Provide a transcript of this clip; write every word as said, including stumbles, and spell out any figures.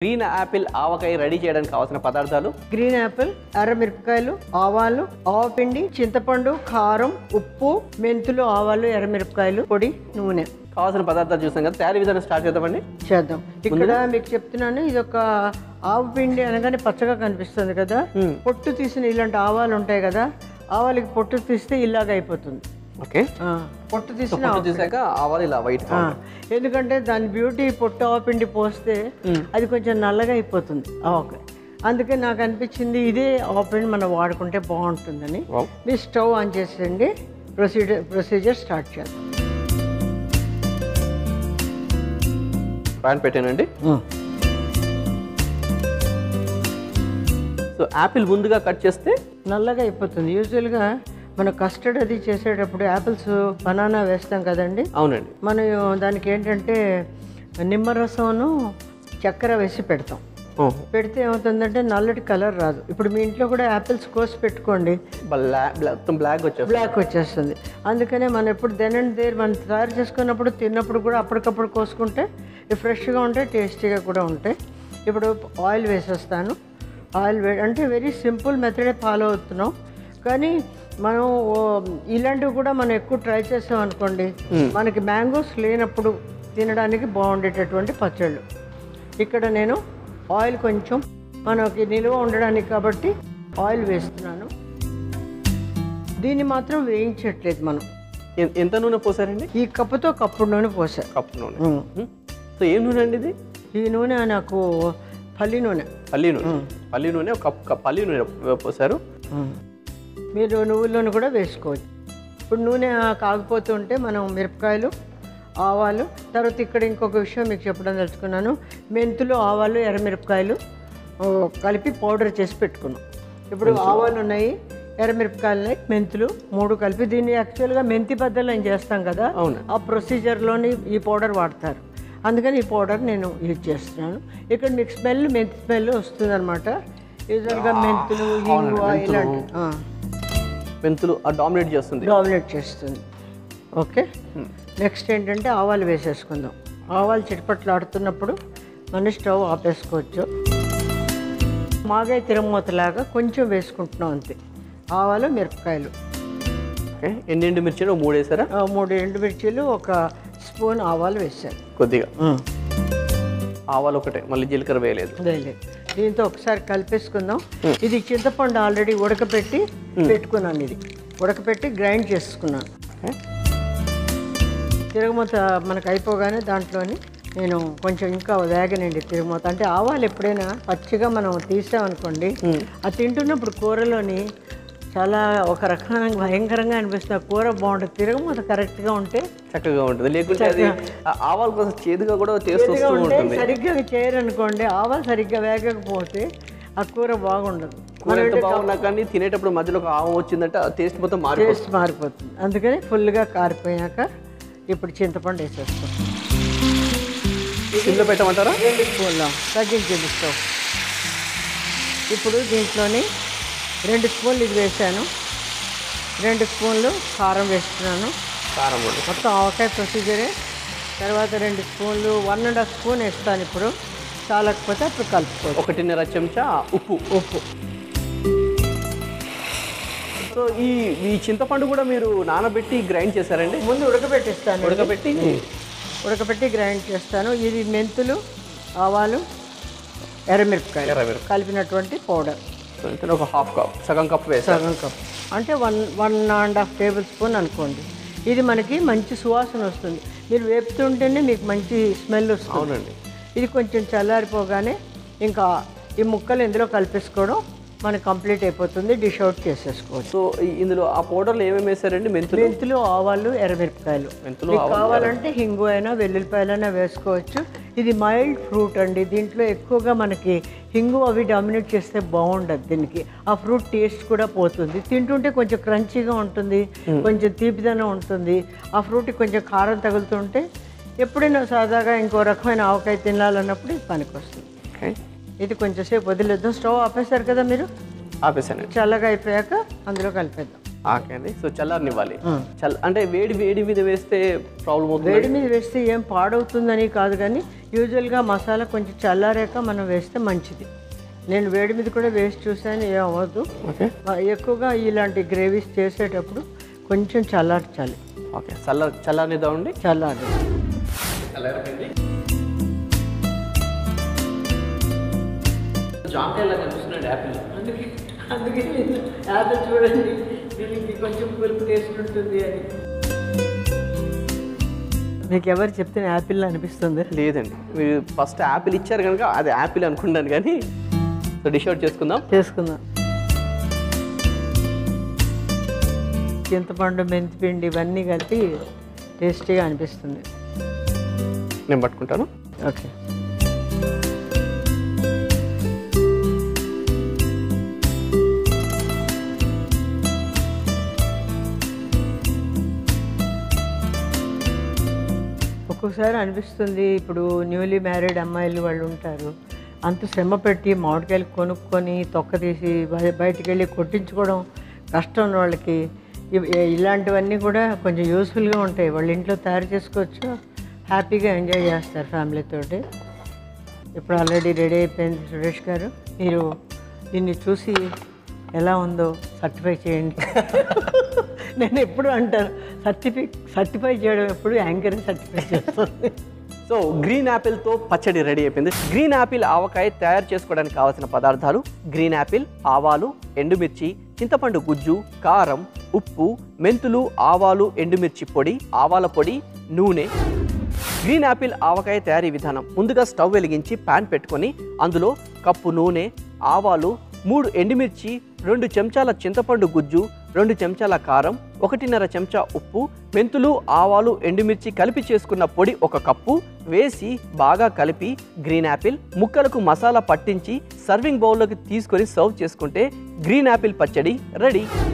Green Apple ఆవకాయ ready చేయడానికి కావాల్సిన పదార్థాలు గ్రీన్ యాపిల్, ఎర్రమిరపకాయలు, ఆవాలు, ఆవపిండి, చింతపండు, కారం, ఉప్పు, మెంతులు, ఆవాలు, ఎర్రమిరపకాయలు, పొడి, నూనె. కావాల్సిన పదార్థాలు చూసాం కదా, తయారీ విధానం స్టార్ట్ చేద్దామండి. చేద్దాం. ఇక్కడ మీకు చెప్తున్నాను, ఇది ఒక ఆవు పిండి అనగానే పచ్చగా కనిపిస్తుంది కదా, పొట్టు తీసిన ఇలాంటి ఆవాలు ఉంటాయి కదా, ఆవాలకి పొట్టు తీస్తే ఇలాగ అయిపోతుంది. ఓకే, పొట్టు తీసిన తీసాక ఆవాలు ఇలా వైట్. ఎందుకంటే దాని బ్యూటీ పొట్టు ఆవపిండి పోస్తే అది కొంచెం నల్లగా అయిపోతుంది ఆవకాయ. అందుకే నాకు అనిపించింది ఇదే ఆవపిండి మనం వాడుకుంటే బాగుంటుందని. మీరు స్టవ్ ఆన్ చేసేయండి, ప్రొసీజర్ ప్రొసీజర్ స్టార్ట్ చేద్దాం. ప్యాన్ పెట్టానండి. సో యాపిల్ ముందుగా కట్ చేస్తే నల్లగా అయిపోతుంది. యూజువల్గా మనం కస్టర్డ్ అది చేసేటప్పుడు యాపిల్స్ బనానా వేస్తాం కదండి. అవునండి. మనం దానికి ఏంటంటే నిమ్మరసంను చక్కెర వేసి పెడతాం. పెడితే ఏమవుతుందంటే నల్లటి కలర్ రాదు. ఇప్పుడు మీ ఇంట్లో కూడా యాపిల్స్ కోసి పెట్టుకోండి, బ్లాక్ వచ్చేస్తుంది బ్లాక్ వచ్చేస్తుంది. అందుకనే మనం ఎప్పుడు దెన్ అండ్ దేర్ మనం తయారు చేసుకున్నప్పుడు తిన్నప్పుడు కూడా అప్పటికప్పుడు కోసుకుంటే ఫ్రెష్గా ఉంటాయి, టేస్టీగా కూడా ఉంటాయి. ఇప్పుడు ఆయిల్ వేసేస్తాను. ఆయిల్ వే అంటే వెరీ సింపుల్ మెథడే ఫాలో అవుతున్నాం, కానీ మనం ఇలాంటివి కూడా మనం ఎక్కువ ట్రై చేసాం అనుకోండి, మనకి మ్యాంగోస్ లేనప్పుడు తినడానికి బాగుండేటటువంటి పచ్చళ్ళు. ఇక్కడ నేను ఆయిల్ కొంచెం మనకి నిల్వ ఉండడానికి కాబట్టి ఆయిల్ వేస్తున్నాను. దీన్ని మాత్రం వేయించట్లేదు మనం. ఎంత నూనె పోసారండి? ఈ కప్పుతో కప్పుడు నూనె పోసా. కప్పు నూనె. సో ఏం నూనె అండి ఇది? ఈ నూనె నాకు పల్లి నూనె. పల్లి నూనె. పల్లి నూనె ఒక కప్పు పల్లి నూనె పోసారు. మీరు నువ్వుల నూనె కూడా వేసుకోవచ్చు. ఇప్పుడు నూనె కాగిపోతుంటే మనం మిరపకాయలు, ఆవాలు, తర్వాత ఇక్కడ ఇంకొక విషయం మీకు చెప్పడం తెలుసుకున్నాను. మెంతులు, ఆవాలు, ఎర్రమిరపకాయలు కలిపి పౌడర్ చేసి పెట్టుకున్నాం. ఇప్పుడు ఆవాలు ఉన్నాయి, ఎర్రమిరపకాయలు, మెంతులు మూడు కలిపి, దీన్ని యాక్చువల్గా మెంతి బద్దలు అని చేస్తాం కదా, ఆ ప్రొసీజర్లోని ఈ పౌడర్ వాడతారు. అందుకని ఈ పౌడర్ నేను యూజ్ చేస్తున్నాను. ఇక్కడ మీకు స్మెల్ మెంతి స్మెల్ వస్తుంది అనమాట. యూజువల్గా మెంతులు, ఇంగువ ఇలాంటి మెంతులు డామినేట్ చేస్తుంది డామినేట్ చేస్తుంది ఓకే. నెక్స్ట్ ఏంటంటే ఆవాలు వేసేసుకుందాం. ఆవాలు చిటపట్లు ఆడుతున్నప్పుడు మనం స్టవ్ ఆపేసుకోవచ్చు. మాగాయ తిరమూతలాగా కొంచెం వేసుకుంటున్నాం అంతే. ఆవాలు, మిరపకాయలు. ఎన్ని ఎండు మిర్చీలు? మూడు వేసారా? మూడు ఎండు మిర్చీలు, ఒక స్పూన్ ఆవాలు వేసాను. కొద్దిగా ఆవాలు ఒకటే, మళ్ళీ జీలకర్ర వేయలేదు. వేయలేదు. దీంతో ఒకసారి కలిపేసుకుందాం. ఇది చింతపండు ఆల్రెడీ ఉడకపెట్టి పెట్టుకున్నాను. ఇది ఉడకపెట్టి గ్రైండ్ చేసుకున్నాను. తిరగమూత మనకు అయిపోగానే దాంట్లోని నేను కొంచెం ఇంకా వేగనండి తిరగమూత. అంటే ఆవాలు ఎప్పుడైనా పచ్చిగా మనం తీసామనుకోండి, అది తింటున్నప్పుడు కూరలోని చాలా ఒక రకమైన భయంకరంగా అనిపిస్తుంది. కూర బాగుంటుంది, తిరగమూత కరెక్ట్గా ఉంటే చక్కగా ఉంటుంది. లేకుంటే అది ఆవాలు కోసం చేదుగా కూడా టేస్ట్ వస్తూ ఉంటుంది. సరిగ్గా చేయరనుకోండి, ఆవాలు సరిగ్గా వేగకపోతే ఆ కూర బాగుండదు. కూర ఎంత బాగున్నా కానీ తినేటప్పుడు మధ్యలో ఒక ఆవం వచ్చిందంటే టేస్ట్ మొత్తం మారి టేస్ట్ మారిపోతుంది. అందుకని ఫుల్గా కారిపోయాక ఇప్పుడు చింతపండు వేసేస్తాం. సిమ్లో పెట్టమంటారా? రెండు స్పూన్లు తగ్గించింది స్టవ్. ఇప్పుడు దీంట్లోని రెండు స్పూన్లు ఇది వేసాను, రెండు స్పూన్లు కారం వేస్తున్నాను. కారం మొత్తం ఆవకాయ ప్రొసీజరే. తర్వాత రెండు స్పూన్లు, వన్ అండ్ హాఫ్ స్పూన్ వేస్తాను. ఇప్పుడు చాలకపోతే అప్పుడు కలుపుకోవచ్చు. ఒకటిన్నర చెంచా ఉప్పు. ఉప్పు సో ఈ ఈ చింతపండు కూడా మీరు నానబెట్టి గ్రైండ్ చేశారండి? ముందు ఉడకబెట్టిస్తాను. ఉడకబెట్టి ఉడకబెట్టి గ్రైండ్ చేస్తాను. ఇది మెంతులు, ఆవాలు, ఎర్రమిరపకాయలు ఎర్రమిరపకాయ కలిపినటువంటి పౌడర్. ఒక హాఫ్ కప్, సగం కప్ వేస్తాను. సగం కప్ అంటే one one and half tablespoon అనుకోండి. ఇది మనకి మంచి సువాసన వస్తుంది. మీరు వేపుతుంటేనే మీకు మంచి స్మెల్ వస్తుంది. అవునండి. ఇది కొంచెం చల్లారిపోగానే ఇంకా ఈ ముక్కలు ఇందులో కలిపేసుకోవడం మనకి కంప్లీట్ అయిపోతుంది. డిష్ అవుట్ చేసేసుకోవచ్చు. సో ఇందులో ఆ పౌడర్లో ఏమేమి వేసారండి? మెంతులు, మెంతులు, ఆవాలు, ఎర్రమిరపకాయలు. మెంతులు కావాలంటే హింగు అయినా వెల్లుల్లిపాయలైనా వేసుకోవచ్చు. ఇది మైల్డ్ ఫ్రూట్ అండి. దీంట్లో ఎక్కువగా మనకి హింగు అవి డామినేట్ చేస్తే బాగుండదు. దీనికి ఆ ఫ్రూట్ టేస్ట్ కూడా పోతుంది. తింటుంటే కొంచెం క్రంచీగా ఉంటుంది, కొంచెం తీపిదనం ఉంటుంది. ఆ ఫ్రూట్కి కొంచెం కారం తగులుతుంటే ఎప్పుడైనా సాదాగా ఇంకో రకమైన ఆవకాయ తినాలన్నప్పుడు ఇది పనికి వస్తుంది. ఇది కొంచెం సేపు వదిలేద్దాం. స్టవ్ ఆపేశారు కదా మీరు? ఆపేసాను. చల్లగా అయిపోయాక అందులో కలిపేద్దాం. ఓకే అండి. సో చల్లారనివ్వాలి. చల్ అంటే వేడి వేడి మీద వేస్తే ప్రాబ్లం అవుతుంది. వేడి మీద వేస్తే ఏం పాడవుతుందని కాదు, కానీ యూజువల్గా మసాలా కొంచెం చల్లారాక మనం వేస్తే మంచిది. నేను వేడి మీద కూడా వేసి చూసాను, ఏం అవ్వదు. ఓకే. ఎక్కువగా ఇలాంటి గ్రేవీస్ చేసేటప్పుడు కొంచెం చల్లార్చాలి. ఓకే, చల్లార చల్లారనిద్దామండి. చల్లారి చల్లారిపోయింది. జాంకాయలా కనిపిస్తున్నాడు యాపిల్. అందుకే అందుకే యాపిల్ చూడండి, దీనికి కొంచెం పులుపు టేస్ట్ ఉంటుంది అని. మీకు ఎవరు చెప్తే యాపిల్ అనిపిస్తుంది? లేదండి, మీరు ఫస్ట్ యాపిల్ ఇచ్చారు కనుక అది యాపిల్ అనుకుంటాను. కానీ సో డిష్ అవుట్ చేసుకుందాం. చేసుకుందాం. చింతపండు, మెంతిపిండి ఇవన్నీ కలిపి టేస్టీగా అనిపిస్తుంది. నేను పట్టుకుంటాను. ఓకే. ఒక్కోసారి అనిపిస్తుంది, ఇప్పుడు న్యూలీ మ్యారీడ్ అమ్మాయిలు వాళ్ళు ఉంటారు, అంత శ్రమ పెట్టి మామిడికాయలు కొనుక్కొని తొక్క తీసి బయటికి వెళ్ళి కొట్టించుకోవడం కష్టం ఉన్న వాళ్ళకి ఇలాంటివన్నీ కూడా కొంచెం యూస్ఫుల్గా ఉంటాయి. వాళ్ళ ఇంట్లో తయారు చేసుకోవచ్చు, హ్యాపీగా ఎంజాయ్ చేస్తారు ఫ్యామిలీతోటి. ఇప్పుడు ఆల్రెడీ రెడీ అయిపోయింది. సురేష్ గారు, మీరు దీన్ని చూసి ఎలా ఉందో సర్టిఫై చేయండి. నేను ఎప్పుడు అంటాను, సర్టిఫై సర్టిఫై చేయడం ఎప్పుడు యాంకర్ సర్టిఫై చేస్తుంది. సో గ్రీన్ యాపిల్తో పచ్చడి రెడీ అయిపోయింది. గ్రీన్ యాపిల్ ఆవకాయ తయారు చేసుకోవడానికి కావాల్సిన పదార్థాలు: గ్రీన్ యాపిల్, ఆవాలు, ఎండుమిర్చి, చింతపండు గుజ్జు, కారం, ఉప్పు, మెంతులు, ఆవాలు, ఎండుమిర్చి పొడి, ఆవాల పొడి, నూనె. గ్రీన్ యాపిల్ ఆవకాయ తయారీ విధానం: ముందుగా స్టవ్ వెలిగించి ప్యాన్ పెట్టుకొని అందులో కప్పు నూనె, ఆవాలు, మూడు ఎండుమిర్చి, రెండు చెంచాల చింతపండు గుజ్జు, రెండు చెంచాల కారం, ఒకటిన్నర చెంచా ఉప్పు, మెంతులు, ఆవాలు, ఎండుమిర్చి కలిపి చేసుకున్న పొడి ఒక కప్పు వేసి బాగా కలిపి గ్రీన్ యాపిల్ ముక్కలకు మసాలా పట్టించి సర్వింగ్ బౌల్లోకి తీసుకొని సర్వ్ చేసుకుంటే గ్రీన్ యాపిల్ పచ్చడి రెడీ.